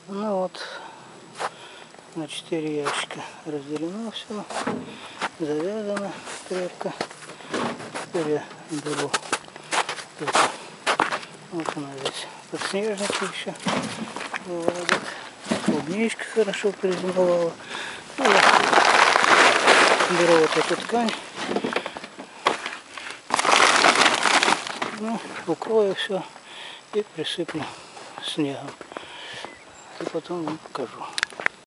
Ну вот, на 4 ящика разделено все, завязано крепко. Теперь я беру это. Вот она здесь, подснежники еще выводит. Клубничка хорошо призимовала. Ну, я беру вот эту ткань, ну, укрою все и присыплю снегом. И потом вам покажу.